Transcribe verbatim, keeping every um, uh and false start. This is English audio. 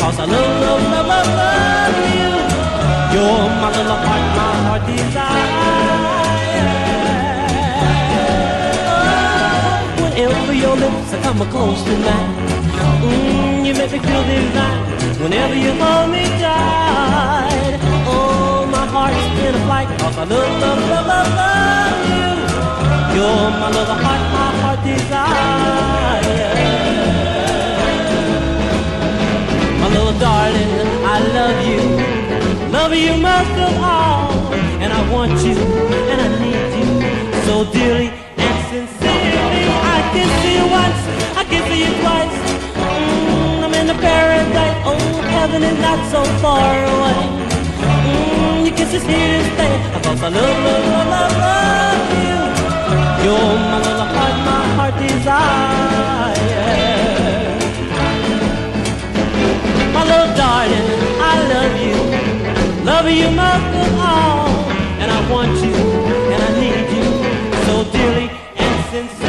'cause I love, love, love, love, love you. You're my little heart, my heart desire. Oh, whenever your lips are coming close to mine, mm, you make me feel divine. Whenever you hold me tight, oh, my heart's in a flight, 'cause I love, love, love, love, love you. You're my little heart, my heart desire. My little darling, I love you, love you most of all. And I want you, and I need you, so dearly and sincerely. I kiss you once, I kiss you twice, mm, I'm in the paradise. Oh, heaven is not so far away. Mm, your kiss is here to stay, 'cause I love, love, love, love, love you. You're my little heart, my heart desire. My little darling, I love you, love you most of all. And I want you, and I need you, so dearly and sincerely.